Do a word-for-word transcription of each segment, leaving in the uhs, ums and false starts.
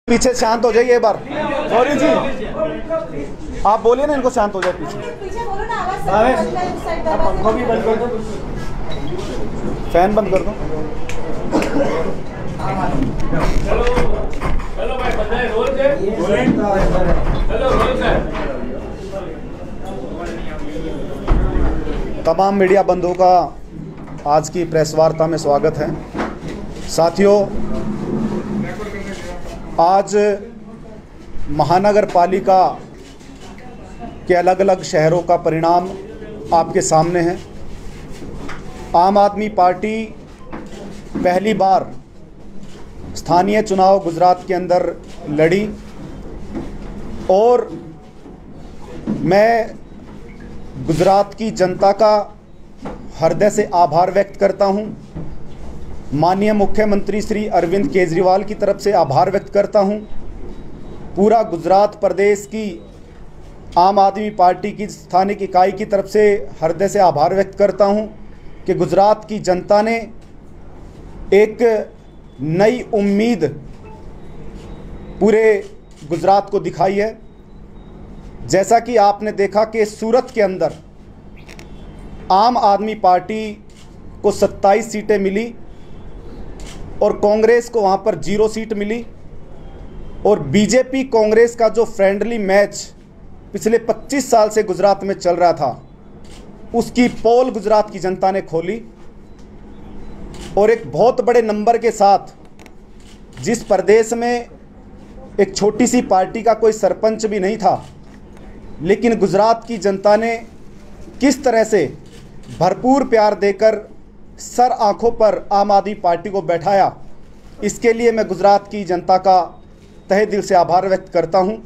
पीछे शांत हो जाइए एक बार। सॉरी जी, आप बोलिए ना, इनको शांत हो जाए। पीछे पीछे बोलो ना, आवाज पंखा भी बंद कर दो, फैन बंद कर दो। चलो भाई बजाए रोल से चलो रोल से। तमाम मीडिया बंधुओं का आज की प्रेस वार्ता में स्वागत है। साथियों, आज महानगर पालिका के अलग अलग शहरों का परिणाम आपके सामने है। आम आदमी पार्टी पहली बार स्थानीय चुनाव गुजरात के अंदर लड़ी और मैं गुजरात की जनता का हृदय से आभार व्यक्त करता हूं। माननीय मुख्यमंत्री श्री अरविंद केजरीवाल की तरफ से आभार व्यक्त करता हूं। पूरा गुजरात प्रदेश की आम आदमी पार्टी की स्थानिक इकाई की तरफ से हृदय से आभार व्यक्त करता हूं कि गुजरात की जनता ने एक नई उम्मीद पूरे गुजरात को दिखाई है। जैसा कि आपने देखा कि सूरत के अंदर आम आदमी पार्टी को सत्ताईस सीटें मिली और कांग्रेस को वहाँ पर जीरो सीट मिली, और बीजेपी कांग्रेस का जो फ्रेंडली मैच पिछले पच्चीस साल से गुजरात में चल रहा था, उसकी पोल गुजरात की जनता ने खोली और एक बहुत बड़े नंबर के साथ, जिस प्रदेश में एक छोटी सी पार्टी का कोई सरपंच भी नहीं था, लेकिन गुजरात की जनता ने किस तरह से भरपूर प्यार देकर सर आंखों पर आम आदमी पार्टी को बैठाया, इसके लिए मैं गुजरात की जनता का तहे दिल से आभार व्यक्त करता हूं।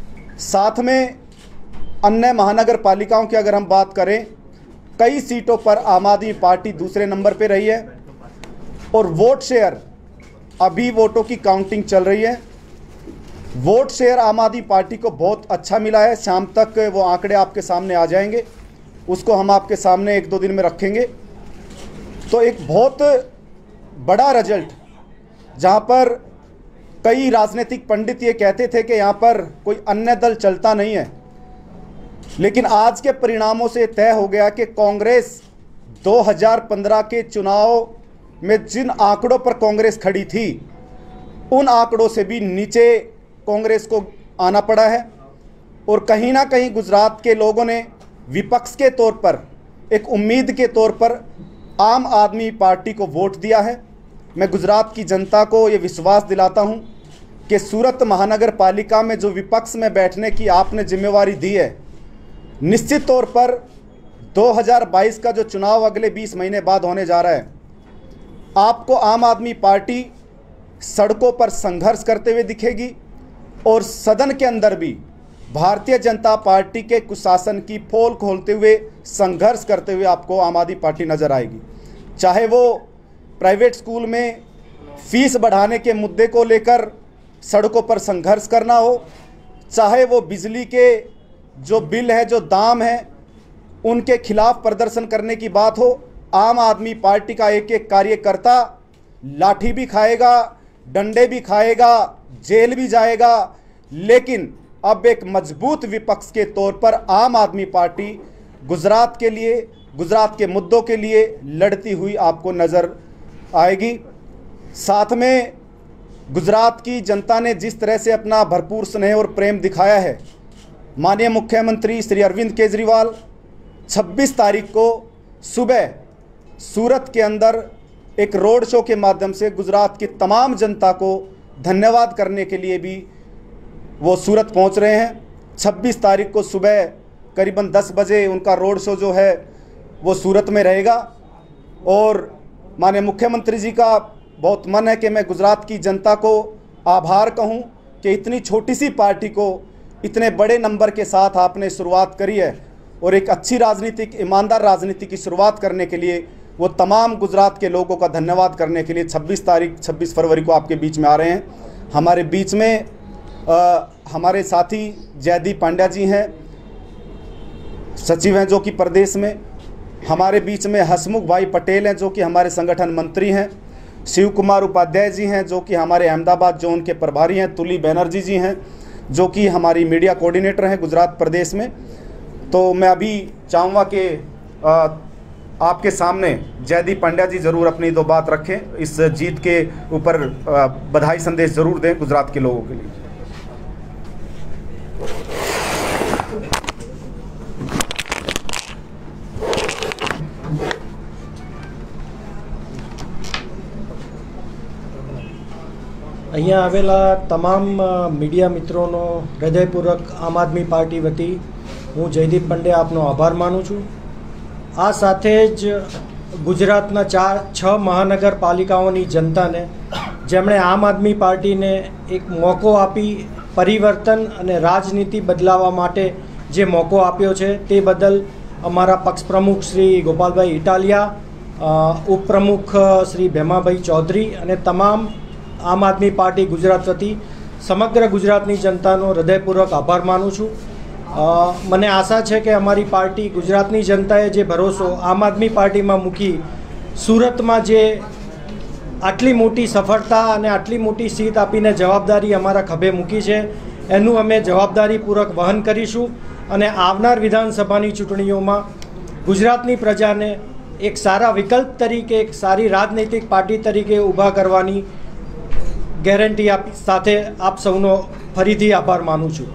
साथ में अन्य महानगर पालिकाओं की अगर हम बात करें, कई सीटों पर आम आदमी पार्टी दूसरे नंबर पे रही है और वोट शेयर, अभी वोटों की काउंटिंग चल रही है, वोट शेयर आम आदमी पार्टी को बहुत अच्छा मिला है। शाम तक वो आंकड़े आपके सामने आ जाएंगे, उसको हम आपके सामने एक दो दिन में रखेंगे। तो एक बहुत बड़ा रिजल्ट, जहां पर कई राजनीतिक पंडित ये कहते थे कि यहाँ पर कोई अन्य दल चलता नहीं है, लेकिन आज के परिणामों से तय हो गया कि कांग्रेस दो हज़ार पंद्रह के चुनाव में जिन आंकड़ों पर कांग्रेस खड़ी थी, उन आंकड़ों से भी नीचे कांग्रेस को आना पड़ा है। और कहीं ना कहीं गुजरात के लोगों ने विपक्ष के तौर पर, एक उम्मीद के तौर पर आम आदमी पार्टी को वोट दिया है। मैं गुजरात की जनता को ये विश्वास दिलाता हूं कि सूरत महानगर पालिका में जो विपक्ष में बैठने की आपने जिम्मेवारी दी है, निश्चित तौर पर दो हज़ार बाईस का जो चुनाव अगले बीस महीने बाद होने जा रहा है, आपको आम आदमी पार्टी सड़कों पर संघर्ष करते हुए दिखेगी और सदन के अंदर भी भारतीय जनता पार्टी के कुशासन की पोल खोलते हुए संघर्ष करते हुए आपको आम आदमी पार्टी नज़र आएगी। चाहे वो प्राइवेट स्कूल में फीस बढ़ाने के मुद्दे को लेकर सड़कों पर संघर्ष करना हो, चाहे वो बिजली के जो बिल है, जो दाम है, उनके खिलाफ प्रदर्शन करने की बात हो, आम आदमी पार्टी का एक एक कार्यकर्ता लाठी भी खाएगा, डंडे भी खाएगा, जेल भी जाएगा, लेकिन अब एक मजबूत विपक्ष के तौर पर आम आदमी पार्टी गुजरात के लिए, गुजरात के मुद्दों के लिए लड़ती हुई आपको नज़र आएगी। साथ में गुजरात की जनता ने जिस तरह से अपना भरपूर स्नेह और प्रेम दिखाया है, माननीय मुख्यमंत्री श्री अरविंद केजरीवाल छब्बीस तारीख को सुबह सूरत के अंदर एक रोड शो के माध्यम से गुजरात की तमाम जनता को धन्यवाद करने के लिए भी वो सूरत पहुंच रहे हैं। छब्बीस तारीख को सुबह करीबन दस बजे उनका रोड शो जो है वो सूरत में रहेगा और माननीय मुख्यमंत्री जी का बहुत मन है कि मैं गुजरात की जनता को आभार कहूं कि इतनी छोटी सी पार्टी को इतने बड़े नंबर के साथ आपने शुरुआत करी है, और एक अच्छी राजनीतिक, ईमानदार राजनीति की शुरुआत करने के लिए वो तमाम गुजरात के लोगों का धन्यवाद करने के लिए छब्बीस तारीख छब्बीस फरवरी को आपके बीच में आ रहे हैं। हमारे बीच में आ, हमारे साथी जयदीप पांड्या जी हैं, सचिव हैं जो कि प्रदेश में, हमारे बीच में हसमुख भाई पटेल हैं जो कि हमारे संगठन मंत्री हैं, शिव कुमार उपाध्याय जी हैं जो कि हमारे अहमदाबाद जोन के प्रभारी हैं, तुली बनर्जी जी हैं जो कि हमारी मीडिया कोऑर्डिनेटर हैं गुजरात प्रदेश में। तो मैं अभी चाहूँगा कि आपके सामने जयदीप पंड्या जी ज़रूर अपनी दो बात रखें, इस जीत के ऊपर बधाई संदेश ज़रूर दें गुजरात के लोगों के लिए। અહીંયા આવેલા તમામ મીડિયા મિત્રોનો હૃદયપૂર્વક આમ આદમી પાર્ટી વતી હું જયદીપ પંડ્યા આપનો આભાર માનું છું। આ સાથે જ ગુજરાતના ચાર છ મહાનગરપાલિકાઓની જનતાને જેમણે આમ આદમી પાર્ટીને એક મોકો આપી પરિવર્તન અને રાજનીતિ બદલાવવા માટે જે મોકો આપ્યો છે તે બદલ અમારા પક્ષ પ્રમુખ શ્રી ગોપાલભાઈ ઇટાલિયા, ઉપપ્રમુખ શ્રી ભેમાભાઈ ચૌધરી અને તમામ આમ આદમી પાર્ટી ગુજરાત વતી સમગ્ર ગુજરાતની જનતાનો હૃદયપૂર્વક આભાર માનું છું। મને આશા છે કે અમારી પાર્ટી ગુજરાતની જનતાએ જે ભરોસો આમ આદમી પાર્ટીમાં મૂકી સુરતમાં જે આટલી મોટી સફળતા અને આટલી મોટી સીટ આપીને જવાબદારી અમારા ખભે મૂકી છે એનું અમે જવાબદારીપૂર્વક વહન કરીશું અને આવનાર વિધાનસભાની ચૂંટણીઓમાં ગુજરાતની પ્રજાને એક સારા વિકલ્પ તરીકે, એક સારી રાજનૈતિક પાર્ટી તરીકે ઊભા કરવાની ગેરંટી આપ સાથે આપ સૌનો ફરીથી આભાર માનું છું।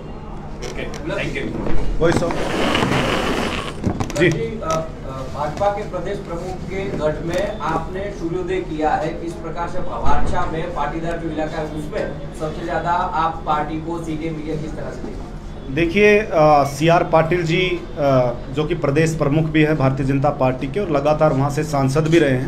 जी भाजपा के प्रदेश प्रमुख के गढ़ में आपने सूर्योदय किया है, किस प्रकार से भवारछा में पाटीदार जो इलाका है उसमें सबसे ज्यादा आप पार्टी को सीटें मिली है, किस तरह से देखिए? देखिए, सी आर पाटिल जी आ, जो कि प्रदेश प्रमुख भी है भारतीय जनता पार्टी के और लगातार वहाँ से सांसद भी रहे हैं,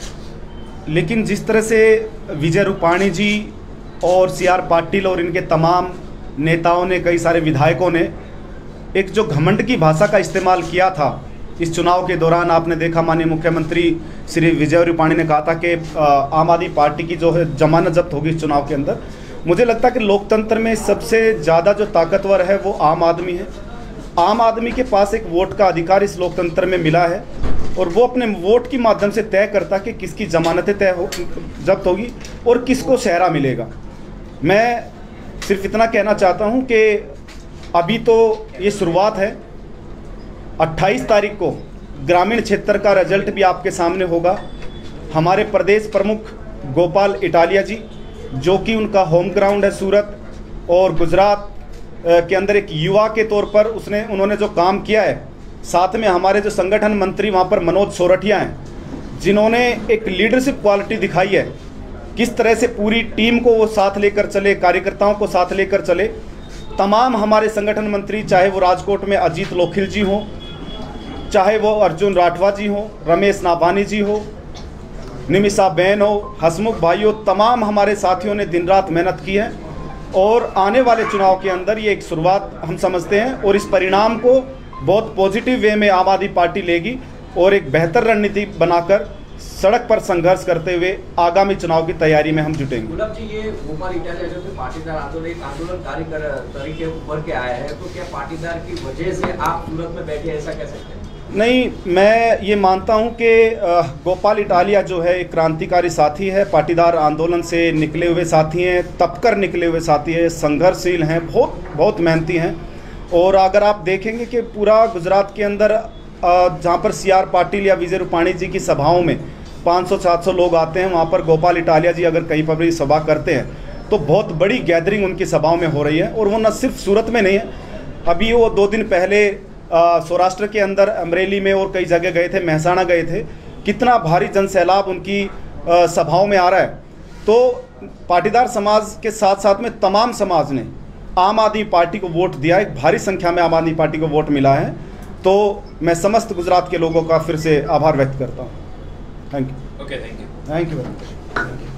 लेकिन जिस तरह से विजय रूपाणी जी और सी आर पाटिल और इनके तमाम नेताओं ने, कई सारे विधायकों ने एक जो घमंड की भाषा का इस्तेमाल किया था इस चुनाव के दौरान, आपने देखा माननीय मुख्यमंत्री श्री विजय रूपाणी ने कहा था कि आम आदमी पार्टी की जो है जमानत जब्त होगी इस चुनाव के अंदर। मुझे लगता है कि लोकतंत्र में सबसे ज़्यादा जो ताकतवर है वो आम आदमी है। आम आदमी के पास एक वोट का अधिकार इस लोकतंत्र में मिला है और वो अपने वोट के माध्यम से तय करता कि किसकी जमानतें तय हो जब्त होगी और किसको शहरा मिलेगा। मैं सिर्फ इतना कहना चाहता हूं कि अभी तो ये शुरुआत है। अट्ठाईस तारीख को ग्रामीण क्षेत्र का रिजल्ट भी आपके सामने होगा। हमारे प्रदेश प्रमुख गोपाल इटालिया जी, जो कि उनका होम ग्राउंड है सूरत, और गुजरात के अंदर एक युवा के तौर पर उसने उन्होंने जो काम किया है, साथ में हमारे जो संगठन मंत्री वहाँ पर मनोज सोरठिया हैं, जिन्होंने एक लीडरशिप क्वालिटी दिखाई है, किस तरह से पूरी टीम को वो साथ लेकर चले, कार्यकर्ताओं को साथ लेकर चले। तमाम हमारे संगठन मंत्री, चाहे वो राजकोट में अजीत लोखिल जी हों, चाहे वो अर्जुन राठवा जी हों, रमेश नाभानी जी हो, निमिषा बहन हो, हसमुख भाई हो, तमाम हमारे साथियों ने दिन रात मेहनत की है और आने वाले चुनाव के अंदर ये एक शुरुआत हम समझते हैं और इस परिणाम को बहुत पॉजिटिव वे में आम आदमी पार्टी लेगी और एक बेहतर रणनीति बनाकर सड़क पर संघर्ष करते हुए आगामी चुनाव की तैयारी में हम जुटेंगे। गुलाब जी, ये गोपाल इटालिया जो पाटीदार आंदोलन एक आंदोलनकारी तरीके उभर के आया है, तो क्या पाटीदार की वजह से आप सूरत में बैठे ऐसा कह सकते हैं? नहीं, मैं ये मानता हूँ कि गोपाल इटालिया जो है एक क्रांतिकारी साथी है, पाटीदार आंदोलन से निकले हुए साथी हैं, तपकर निकले हुए साथी हैं, संघर्षशील हैं, बहुत बहुत मेहनती हैं। और अगर आप देखेंगे कि पूरा गुजरात के अंदर जहाँ पर सी आर पाटिल या विजय रूपाणी जी की सभाओं में पाँच सौ सात सौ लोग आते हैं, वहाँ पर गोपाल इटालिया जी अगर कहीं पर भी सभा करते हैं तो बहुत बड़ी गैदरिंग उनकी सभाओं में हो रही है। और वो न सिर्फ सूरत में नहीं है, अभी वो दो दिन पहले सौराष्ट्र के अंदर अमरेली में और कई जगह गए थे, महसाणा गए थे। कितना भारी जनसैलाब उनकी आ, सभाओं में आ रहा है। तो पाटीदार समाज के साथ साथ में तमाम समाज ने आम आदमी पार्टी को वोट दिया, एक भारी संख्या में आम आदमी पार्टी को वोट मिला है। तो मैं समस्त गुजरात के लोगों का फिर से आभार व्यक्त करता हूँ। Thank you. Okay, thank you. Thank you very much.